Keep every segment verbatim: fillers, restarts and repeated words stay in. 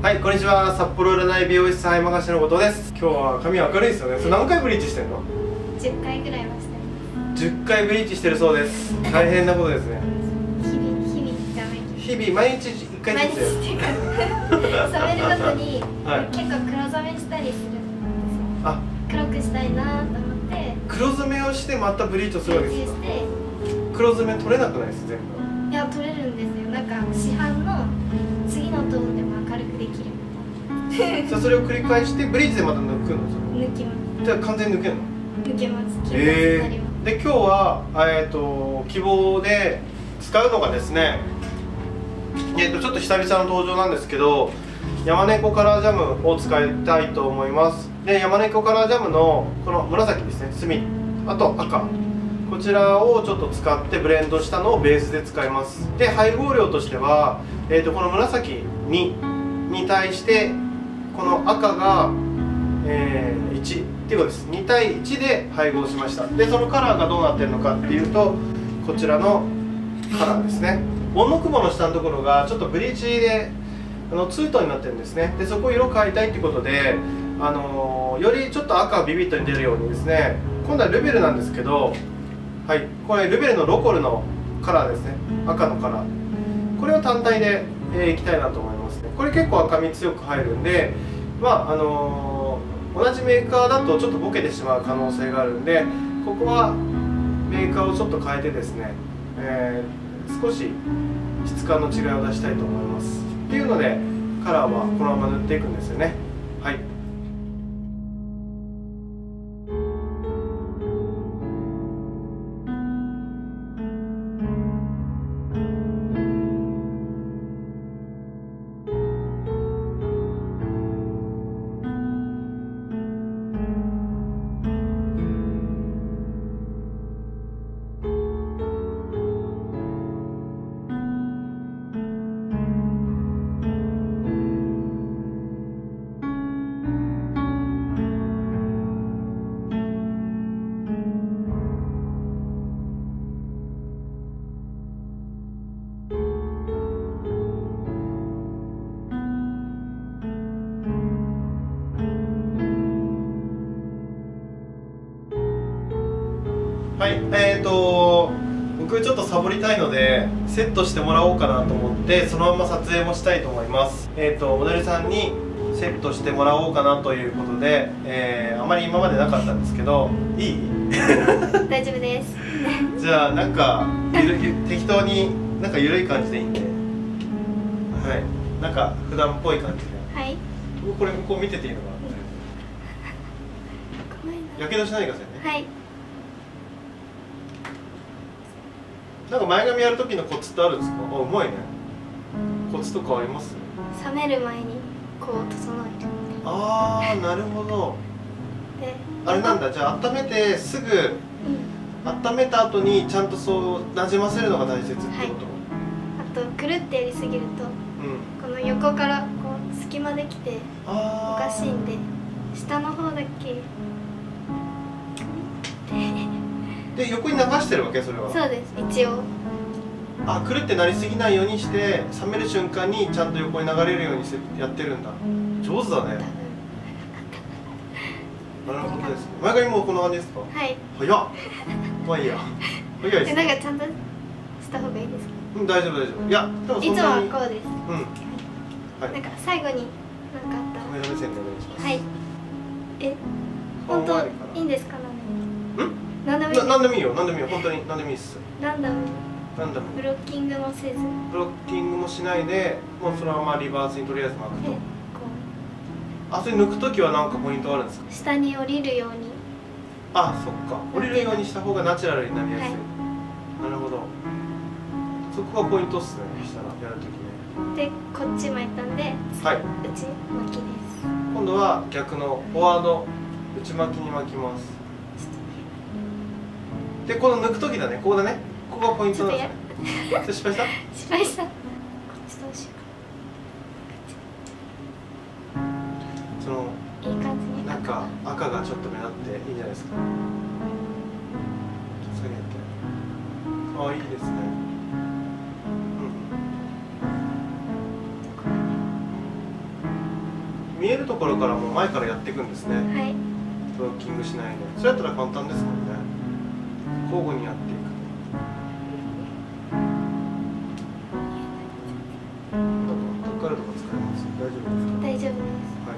はい、こんにちは。札幌占い美容師さん山頭のことです。今日は髪明るいですよね。それ何回ブリーチしてんの？ じゅっかいぐらいはしてます。 じゅっかいブリーチしてるそうです。大変なことですね。 日々日々じゃないけど日々毎日いっかい毎ずつ。 日っていうか染めるごとに、 はい、 結構黒染めしたりするんですよ。 あ、 黒くしたいなと思って黒染めをしてまたブリーチをするわけですか？ ブリーチして黒染め取れなくないです？全部。 いや取れるんですよ。なんか市販の次のトーンでも明るくできるみたいな。 じゃあそれを繰り返してブリーチでまた抜くの？ 抜きます。 じゃあ完全に抜けるの？ 抜けます。金髪えになります。 ー、で今日はえっ、ー、と希望で使うのがですね、えっ、ー、とちょっと久々の登場なんですけど、山猫カラージャムを使いたいと思います。で山猫カラージャムのこの紫ですね、墨、あと赤、こちらをちょっと使ってブレンドしたのをベースで使います。で配合量としては、えー、とこの紫にに対してこの赤が、えー、いちっていうことです。に対いちで配合しました。でそのカラーがどうなってるのかっていうと、こちらのカラーですね。ボンノクボの下のところがちょっとブリーチであのツートンになってるんですね。でそこを色変えたいっていうことで、あのー、よりちょっと赤ビビッとに出るようにですね、今度はルベルなんですけど、はい、これルベルのロコルのカラーですね。赤のカラー、これを単体で、えー、いきたいなと思いますね。これ結構赤み強く入るんで、まああのー、同じメーカーだとちょっとボケてしまう可能性があるんで、ここはメーカーをちょっと変えてですね、えー、少し質感の違いを出したいと思います。っていうのでカラーはこのまま塗っていくんですよね。はい。はい、えーと僕ちょっとサボりたいのでセットしてもらおうかなと思って、そのまま撮影もしたいと思います。えーとモデルさんにセットしてもらおうかなということで、えー、あまり今までなかったんですけど、いい？ 大丈夫です。 じゃあなんかゆるゆ適当になんか緩い感じでいいんで、はい、なんか普段っぽい感じで。 はい。 これこう見てていいのかな？やけどしないでくださいね。 はい。 なんか前髪やる時のコツってあるんですか？あ、うまいね。コツとかあります？ 冷める前にこう整える。 ああ、なるほど。 で、 あれなんだ、じゃあ温めてすぐ、うん、温めた後にちゃんとそうなじませるのが大切ってこと？はい、 あとくるってやりすぎると、うん、この横からこう隙間できておかしいんで、下の方だけで横に流してるわけ？それはそうです、一応。 あ、くるってなりすぎないようにして、冷める瞬間にちゃんと横に流れるようにやってるんだ。上手だね。なるほどです。前髪もこんな感じですか？ はい。 早っ。まあいいや。早いです。 なんかちゃんとした方がいいですか？ うん、大丈夫大丈夫。いや、でもそんなに。 いつもはこうです。 うん。はい。 なんか最後に何かあったら。 カメラ目線でお願いします。 はい。え、本当いいんですか？ うん？ 何でもいい。 何でもいいよ。何でもいいよ。本当に何でもいいです。 ランダム。 ランダム。 ブロッキングもせず。 ブロッキングもしないで、もうそのままリバースにとりあえず巻くと。あ、それ抜くときは何かポイントあるんですか？ 下に降りるように。 あ、そっか。降りるようにした方がナチュラルになりやすい。はい、なるほど。そこがポイントっすね。したらやるときね。 で、こっち巻いたんで、はい、内巻きです。 今度は逆のフォワード内巻きに巻きます。で、この抜くときだね。ここだね。ここがポイントなんですね。失敗した？ 失敗した。こっちどうしよう。そのいい感じになんか赤がちょっと目立っていいんじゃないですか。下げて。あ、いいですね。うん。 見えるところからもう前からやっていくんですね。 はい。 ブロッキングしないで。それやったら簡単ですもんね。交互にやっていく。タッカルとか使います？大丈夫ですか？ 大丈夫です。 はい。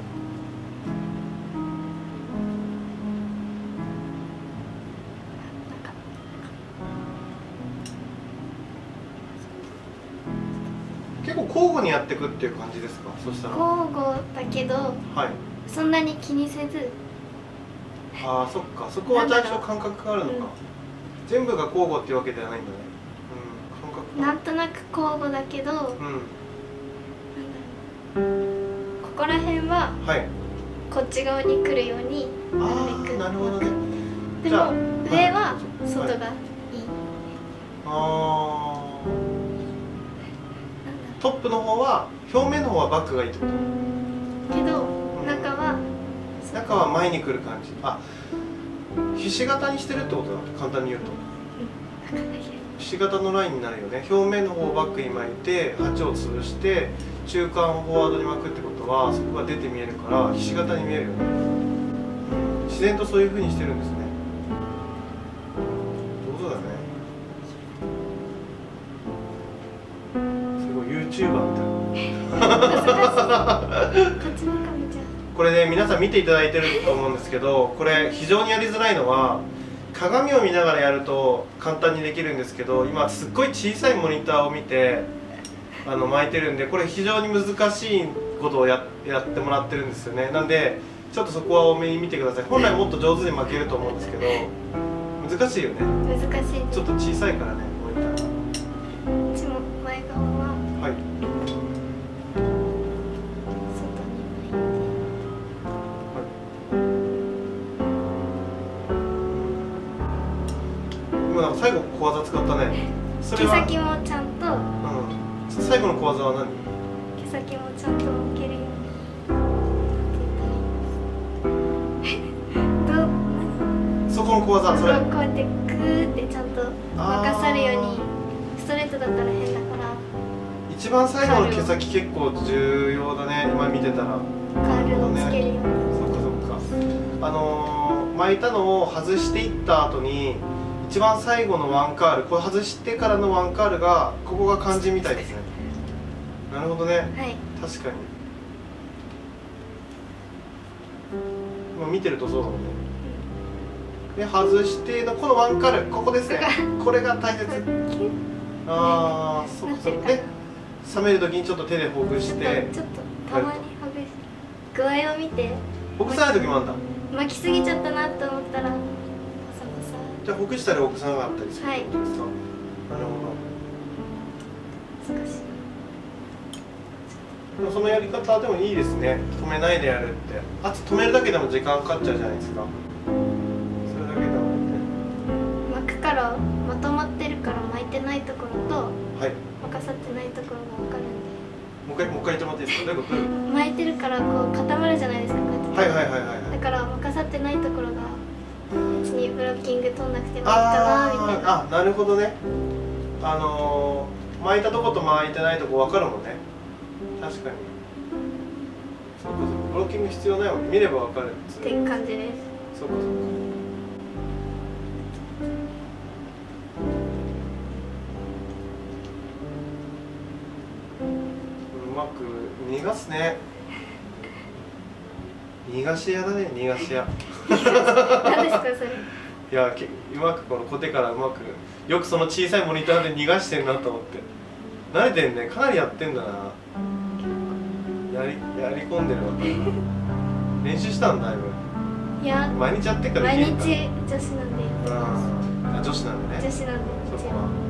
結構交互にやっていくっていう感じですか？そしたら交互だけど、はい、そんなに気にせず。 ああ、そっか、そこは最初感覚があるのか、うん、全部が交互っていうわけではないんだね。うん、感覚なんとなく交互だけど、うん、ここら辺は、はい、こっち側に来るようになるべく。 なるほどね。 でも上は外がいい、はい、ああ、トップの方は表面の方はバックがいいってことけど、うん、中は中は前に来る感じ。あ、ひし形にしてるってことだ。簡単に言うと、うん、ひし形のラインになるよね。表面の方をバックに巻いてはちを潰して中間をフォワードに巻くってことはそこが出て見えるからひし形に見えるよね、うん、自然とそういう風にしてるんですね。上手だね。すごい ユーチューバーみたいなこれね、皆さん見ていただいてると思うんですけど、これ非常にやりづらいのは鏡を見ながらやると簡単にできるんですけど、今すっごい小さいモニターを見てあの巻いてるんで、これ非常に難しいことを や, やってもらってるんですよね。なんでちょっとそこは多めに見てください。本来もっと上手に巻けると思うんですけど難しいよね。 難しい。 ちょっと小さいからね、モニターが。 うちも前側は、はい、 なんか最後小技使ったね。それは毛先もちゃんと、 うん、最後の小技は何？ 毛先もちゃんと置けるようにそこの小技、それこうやってグーってちゃんと任さるように。ストレートだったら変だから、 一番最後の毛先結構重要だね。今見てたらカールをつけるように、ね、 そっかそっか。あのー、巻いたのを外していった後に一番最後のワンカール、これ外してからのワンカールがここが肝心みたいですね。なるほどね、はい、確かに。まあ見てるとそうだもんね。で外してのこのワンカール、ここですね。これが大切。ああ、そうかそうか。で冷める時にちょっと手でほぐして、 ちょっとたまにほぐして具合を見て。 ほぐさない時もあるんだ。 巻きすぎちゃったなと思ったらじゃあほぐしたりほぐさなかったりするってことですか？はい、なるほど。難しい。でもそのやり方でもいいですね。止めないでやるって。あと止めるだけでも時間かかっちゃうじゃないですか。それだけでもね。 巻くからまとまってるから巻いてないところと、はい、巻かさってないところが分かるんで。 もう一回もう一回言ってもらっていいですか？どういうこと？ 巻いてるからこう固まるじゃないですか。こうやって。 はいはいはいはい、はい。 だから巻かさってないところが。別にブロッキング取んなくてもいいかなみたいな。 ああ、なるほどね。あのー、巻いたとこと巻いてないとこ分かるもんね。確かに。そうかそうか。ブロッキング必要ないもんね。見れば分かるっていう感じです。 そうかそうか。うまく逃がすね。逃がし屋だね、逃がし屋。 何ですかそれ？ いや、うまくこのコテからうまく、よくその小さいモニターで逃がしてんなと思って。慣れてんね、かなりやってんだな。やりやり込んでるわけ。練習したんだいぶ。 いや、 毎日やってから毎日女子なんでやってます。 あ、女子なんでね。 女子なんで。 そこは。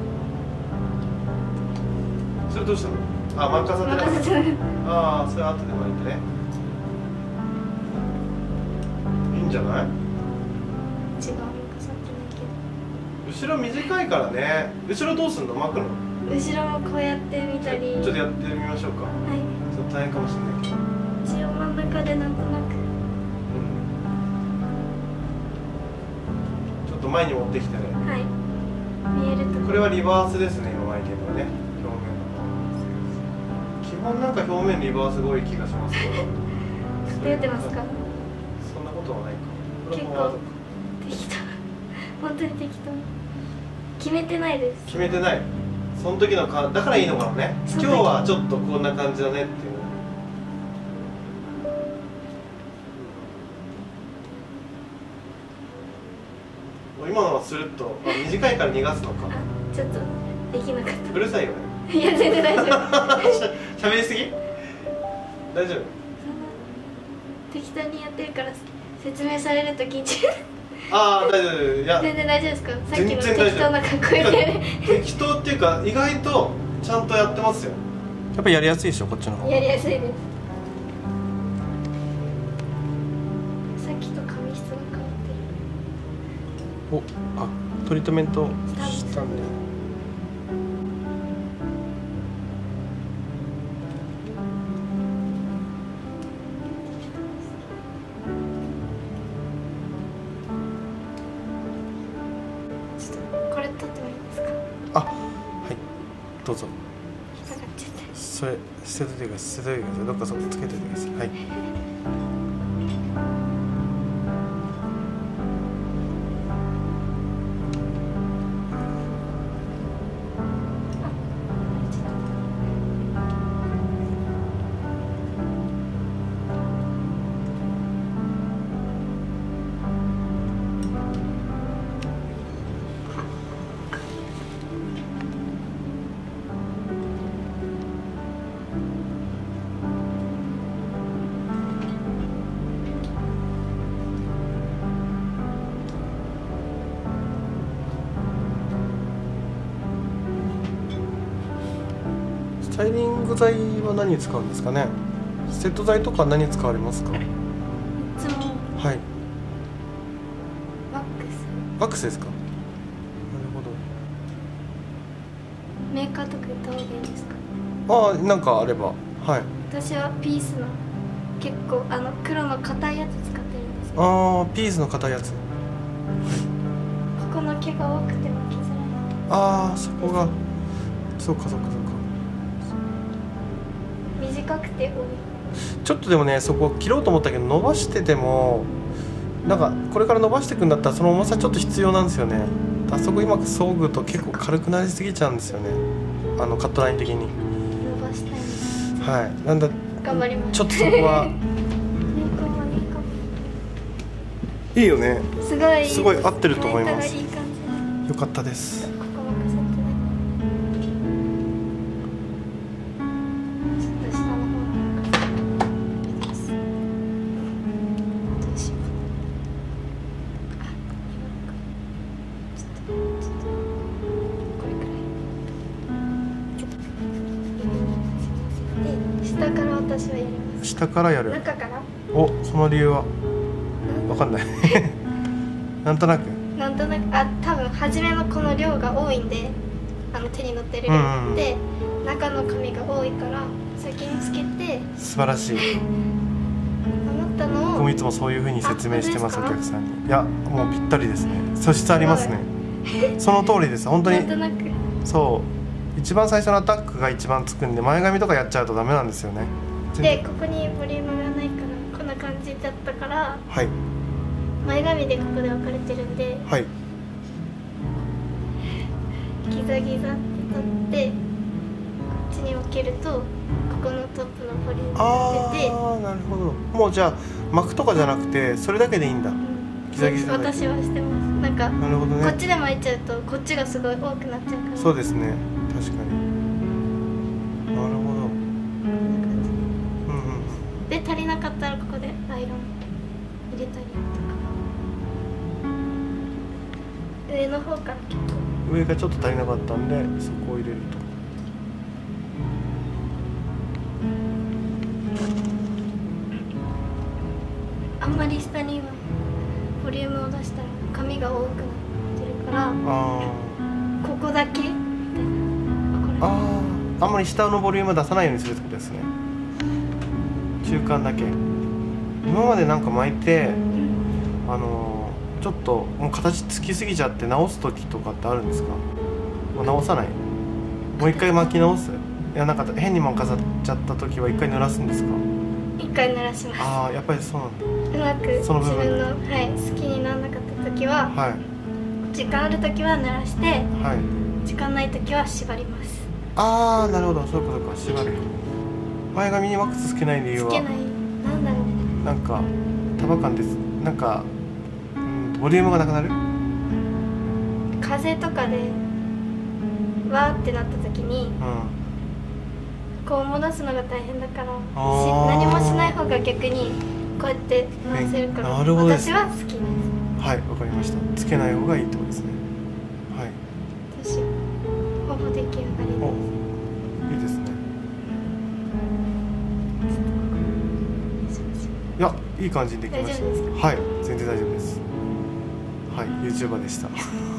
それどうしたの？あ、巻かさってない。ああ、それ後で巻いてね。いいんじゃない？違う、 巻かさってないけど。後ろ短いからね。後ろどうすんの？巻くの？ 後ろもこうやってみたり。 ちょっとやってみましょうか。はい。ちょっと大変かもしれないけど。 後ろ真ん中でなんとなく。 ちょっと前に持ってきてね。 はい。見えるとこ。 これはリバースですね、今巻いてるのはね。表面の。基本なんか表面リバースが多い気がしますけど。 偏ってますか？ そんなことはないか。 結構適当本当に適当決めてないです。 決めてない。その時のかだからいいのかもね。今日はちょっとこんな感じだねっていう。今のはスルッと短いから逃がすのか。 ちょっとできなかった。 うるさいよね。 いや全然大丈夫。 しゃべりすぎ？大丈夫？ 適当にやってるから説明されると緊張。 ああ大丈夫。いや全然大丈夫ですか？さっきの適当な格好で。 適当っていうか意外とちゃんとやってますよ。やっぱりやりやすいでしょこっちの方。 やりやすいです。さっきと髪質が変わってる。 お、あ、トリートメントしたんで。 ちょっとこれ取ってもいいですか？ あ、はい、どうぞ。 引っかかっちゃった。 それ捨てといてください。捨てといてください。どっかそこつけておいてください。はい。スタイリング剤は何に使うんですかね。セット剤とか何に使われますか？ いつもはい。 ワックス。 ワックスですか。なるほど。 メーカーとか言った方がいいですか？ ああ、なんかあれば。はい。 私はピースの結構あの黒の硬いやつ使ってるんですよ。 ああ、ピースの硬いやつ。 ここの毛が多くて巻きづらい。 ああ、そこが。そうかそうかそうか。 短くて多い。 ちょっとでもね、そこ切ろうと思ったけど伸ばしててもなんかこれから伸ばしていくんだったらその重さちょっと必要なんですよね。あそこうまく削ぐと結構軽くなりすぎちゃうんですよね、あのカットライン的に。 伸ばしたいです。 はい、なんだ頑張ります。 ちょっとそこはいいよね。 すごいすごい合ってると思います。 いい感じ。 よかったです。 ここもかさってね。ちょっと下の方です。どうしよう。あ、今か。ちょっとちょっとこれくらい。で、下から私はやります。 下からやる。 中から？ お、その理由はわかんない。なんとなく。 なんとなく、あ、多分初めのこの量が多いんで、あの手に乗ってる量、うんうん、で中の紙が多いから先につけて。 素晴らしい。 思ったのを僕もいつもそういう風に説明してます、お客さんに。いや、もうぴったりですね。素質ありますね。その通りです。本当に。 なんとなく。 そう。一番最初のアタックが一番つくんで、前髪とかやっちゃうとダメなんですよね。 で、ここにボリュームがないからこんな感じだったから。 はい。 前髪でここで分かれてるんで、 はい、 ギザギザって取ってこっちに分けるとここのトップのボリュームが出て。 ああ、なるほど。もうじゃあ巻くとかじゃなくてそれだけでいいんだ、うん、ギザギザで。 私はしてます。なんかなるほど、ね、 こっちで巻いちゃうとこっちがすごい多くなっちゃうから。 そうですね、確かに。なるほど。こんな感じで、うんうん、で足りなかったらここでアイロン入れたりとか。上の方から結構上がちょっと足りなかったんでそこを入れると。 あんまり下にはボリュームを出したら髪が多くなってるから、あここだけみたいな。 ああ、あんまり下のボリューム出さないようにするってことですね。中間だけ。今までなんか巻いて、うん、あのちょっともう形つきすぎちゃって直す時とかってあるんですか？もう直さない？もう一回巻き直す？いや、なんか変に巻かさっちゃった時は一回濡らすんですか？ 一回鳴らします。 ああ、やっぱりそうなんだ。 うまく自その部分分の、はい、好きにならなかった時は、 はい時間ある時は鳴らして、 はい。 時間ない時は縛ります。 ああ、なるほど、そうかそうか、縛る。前髪にワックスつけない理由は、 つけない、なんだろう、 なんか束感です。なんか、うん、ボリュームがなくなる。 風とかでわーってなった時に、 うん。 こう戻すのが大変だから、しあー何もしない方が逆にこうやって回せるから、 なるほどです私は好きです。 はい、わかりました。つけない方がいいってことですね。はい。 私ほぼ出来上がりです。 お、いいですね。いや、いい感じにできました。 大丈夫ですか？ はい、全然大丈夫です。はい、ユーチューバー でした。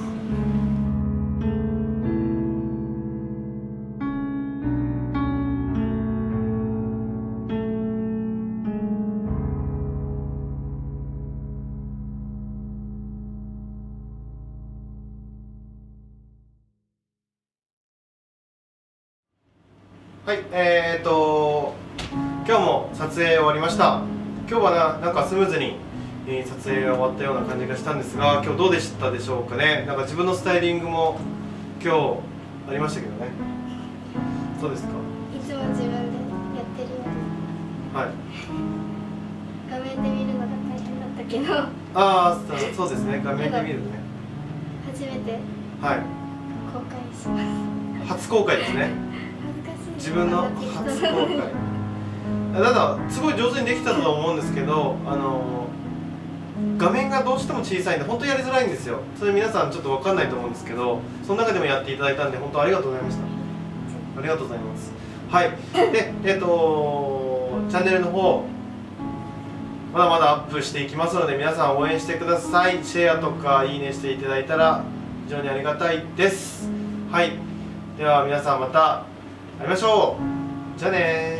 はい、えー、っと今日も撮影終わりました。今日はな、なんかスムーズに、えー、撮影が終わったような感じがしたんですが、今日どうでしたでしょうかね。なんか自分のスタイリングも今日ありましたけどね。そうですか。 いつも自分でやってるようはい。 画面で見るのが大変だったけど、 ああ、そうそうですね。画面で見るね。 初めてはい。 公開します。 初公開ですね。 恥ずかしい。 自分の初公開。ただすごい上手にできたと思うんですけど、あの画面がどうしても小さいんで本当にやりづらいんですよ。それ皆さんちょっと分かんないと思うんですけど、その中でもやっていただいたんで本当ありがとうございました。ありがとうございます。はい。で、えっとチャンネルの方まだまだアップしていきますので、皆さん応援してください。シェアとかいいねしていただいたら非常にありがたいです。はい。では皆さんまた会いましょう。じゃあねー。